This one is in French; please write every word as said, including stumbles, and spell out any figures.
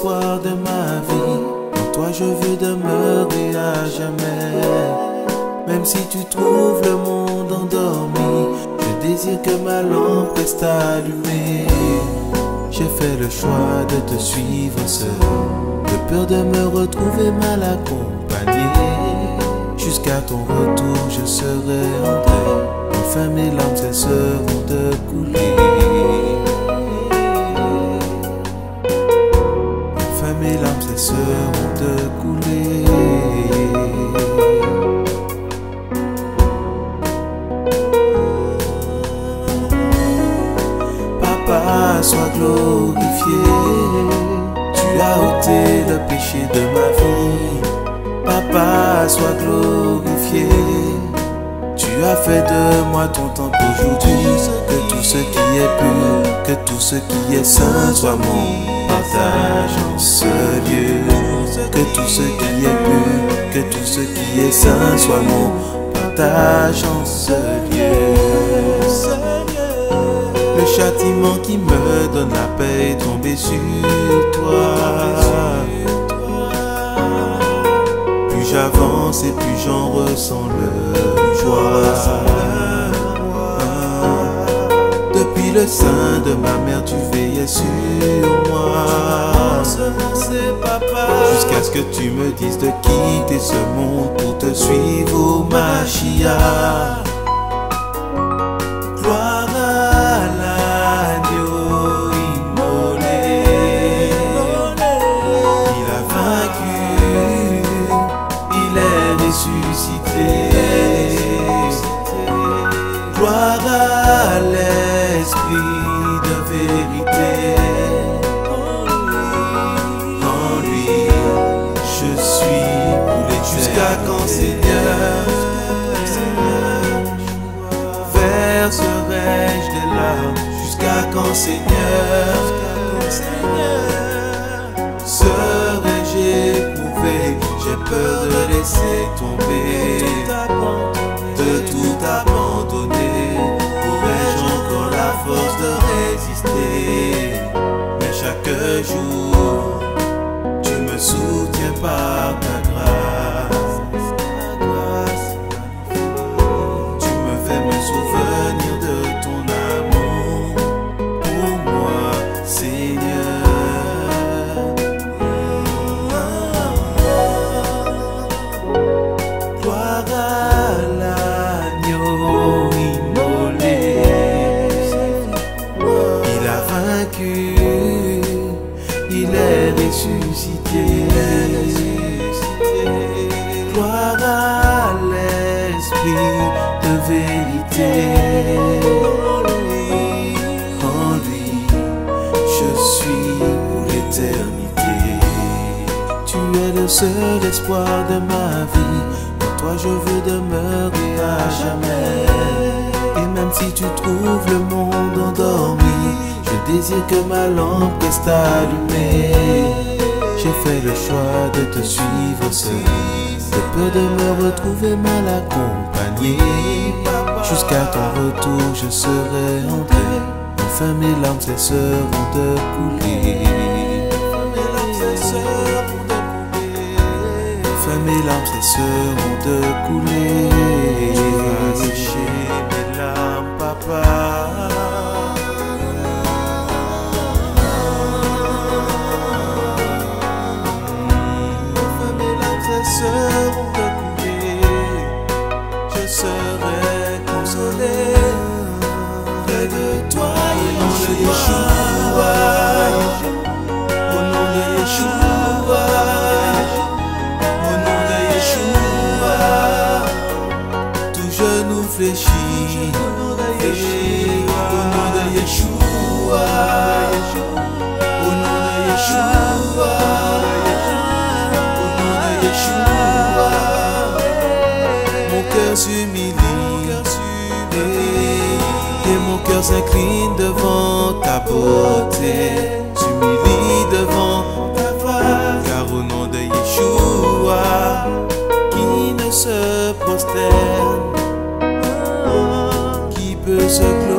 l'espoir de ma vie. En toi je veux demeurer à jamais. Même si tu trouves le monde endormi, je désire que ma lampe reste allumée. J'ai fait le choix de te suivre seul, de peur de me retrouver mal accompagné. Jusqu'à ton retour je serai entré, enfin mes larmes cesseront de couler. Enfin mes larmes cesseront de couler. Papa, sois glorifié, tu as ôté le péché de ma vie. Papa, sois glorifié, tu as fait de moi ton temple aujourd'hui. Que tout ce qui est pur, que tout ce qui est saint soit mon partage en ce lieu. Que tout ce qui est pur, que tout ce qui est saint soit mon partage en ce lieu. Le châtiment qui me donne la paix est tombé sur toi. Plus j'avance et plus j'en ressens le joie. Depuis le sein de ma mère tu veillais sur moi, jusqu'à ce que tu me dises de quitter ce monde pour te suivre au Mashiach. Gloire à l'agneau immolé, il a vaincu, il est ressuscité. Gloire à l'Esprit de vérité, en lui je suis pour l'éternité. Jusqu'à quand, Seigneur, verserai-je des larmes? Jusqu'à quand, Seigneur, serai-je éprouvé? J'ai peur de laisser tomber, de tout abandonner. Aurais-je encore la force de résister? Mais chaque jour tu me soutiens par ta grâce. Tu me fais me souvenir de ton amour pour moi, Seigneur. Gloire à l'agneau immolé, il a vaincu, il est ressuscité. Gloire à l'Esprit de vérité, en lui je suis pour l'éternité. Tu es le seul espoir de ma vie, en toi je veux demeurer à jamais. Et même si tu trouves le monde endormi, je désire que ma lampe reste allumée. J'ai fait le choix de te suivre seul, de peur de me retrouver mal accompagné. Jusqu'à ton retour je serai entré, enfin mes larmes cesseront de couler. Enfin mes larmes cesseront de couler. Tu vas sécher mes larmes, papa. Seront de couler, je serai consolé près de toi. Au nom de Yeshua, au nom de Yeshua, au nom de Yeshua, tout genou fléchit, fléchit. Au nom de Yeshua, au nom de Yeshua, mon cœur s'humilie et mon cœur s'incline devant ta beauté, s'humilie devant ta face. Car au nom de Yeshua, qui ne se prosterne, qui peut se glorifier?